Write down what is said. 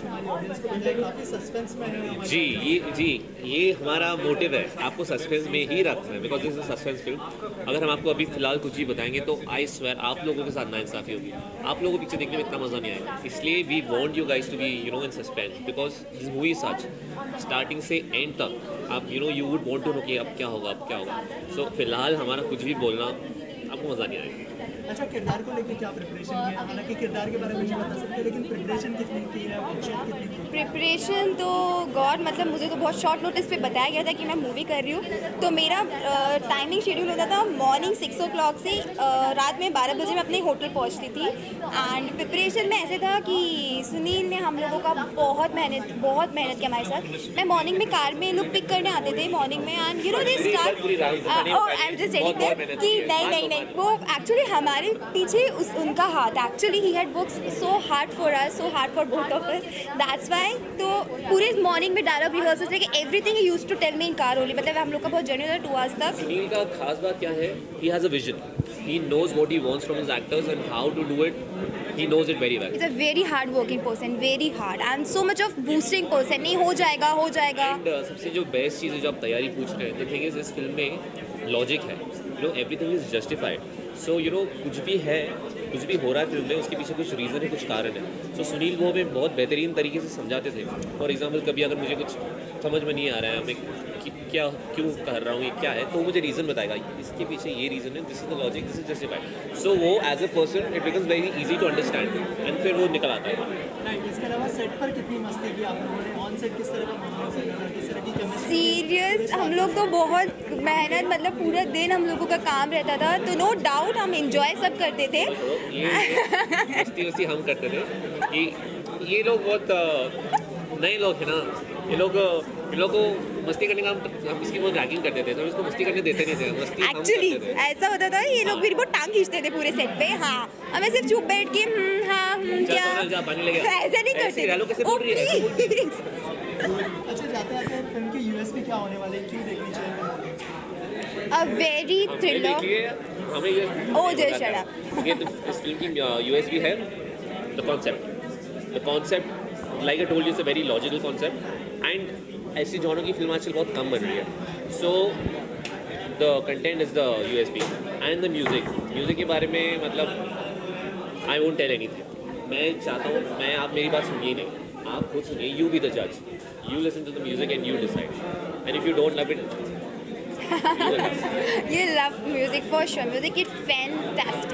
हमारी ऑडियंस को बताएं, काफ़ी सस्पेंस में है हमारी जी ये हमारा मोटिव है, आपको सस्पेंस में ही रखना है, because this is suspense film. अगर हम आपको अभी फिलहाल कुछ ही बताएंगे तो आई स्वेयर आप लोगों के साथ नाइंसाफ़ी होगी, आप लोगों को पिक्चर देखने में इतना मज़ा नहीं आएगा। इसलिए we want you guys to be in suspense, because this movie such starting से एंड तक आप you would want to know कि अब क्या होगा, अब क्या होगा। सो फिलहाल हमारा कुछ भी बोलना आपको मज़ा नहीं आएगा। अच्छा, किरदार को लेकर क्या प्रिपरेशन की है? हालांकि किरदार के बारे में नहीं बता सकते, लेकिन प्रिपरेशन कितनी की है, वर्कशॉप कितनी की है? प्रिपरेशन तो गॉड मतलब मुझे तो बहुत शॉर्ट नोटिस पे बताया गया था कि मैं मूवी कर रही हूँ, तो मेरा टाइमिंग शेड्यूल होता था मॉर्निंग 6 o'clock से रात में 12 बजे मैं अपने होटल पहुँचती थी। एंड प्रिपरेशन में ऐसे था कि सुनील ने हम लोगों का बहुत मेहनत किया हमारे साथ। मैं मॉर्निंग में कार में लोग पिक करने आते थे मॉर्निंग में, and you know this start I am just telling them कि नहीं वो एक्चुअली हमारे पीछे उनका हाथ, actually he had worked so hard for us, so hard for both of us, that's why. तो पूरे मॉर्निंग में dialogue rehearsals like everything he used to tell me in car only, मतलब हम लोग का बहुत जर्नी था 2 hours तक। सुनील का खास बात क्या है, he has a vision, he knows what he wants from his actors and how to do it, he knows it very well. He's a very hard working person, very hard and so much of boosting person, नहीं हो जाएगा and सबसे जो best चीज़ है जो आप तैयारी पूछ रहे हैं, the thing is इस फिल्म में लॉजिक है, everything is justified, so कुछ भी है, कुछ भी हो रहा है फिल्म में, उसके पीछे कुछ रीज़न है, कुछ कारण है। तो सुनील वो हमें बहुत बेहतरीन तरीके से समझाते थे। फॉर एग्जांपल कभी अगर मुझे कुछ समझ में नहीं आ रहा है, मैं क्या क्यों कर रहा हूँ, ये क्या है, तो मुझे रीज़न बताएगा, इसके पीछे ये रीज़न है, this is the logic, this is justified. So वो as a person it becomes very easy to understand and फिर वो निकल आता है। इसके अलावा सेट पर कितनी मस्ती की आप लोगों ने? ऑन सेट किस तरह का माहौल था, किस तरह की केमिस्ट्री? सीरियस हम लोग तो बहुत मेहनत, मतलब पूरा दिन हम लोगों का काम रहता था, तो नो डाउट हम इंजॉय सब करते थे। ये मस्ती हम करते थे कि ये लोग बहुत नए लोग हैं ना, ये लोग को मस्ती करने का हम इसकी बहुत रैगिंग करते थे, तो इसको मस्ती करने देते नहीं थे, मस्ती एक्चुअली ऐसा होता था, ये लोग भी बहुत टांग खींचते थे पूरे सेट पे। हाँ, हमें सिर्फ चुप बैठ के क्या ऐसा नहीं करते। अच्छा, जाते जाते फिल्म की यूएसपी क्या होने वाली है, क्यों देखनी चाहिए? A very thriller. हमें ओह जस्ट शट अप। इस फिल्म की यूएसपी है the concept like I told you, it's a very logical concept, and ऐसी जॉनर की फिल्म आजकल बहुत कम बन रही है। So the content is the USP and the music के बारे में मतलब आई वोंट टेल एनीथिंग। मैं चाहता हूँ आप मेरी बात सुनिए नहीं, आप खुद सुनिए, यू बी द जज, you listen to the music and you decide, and if you don't love it you love music for sure. Music is fantastic.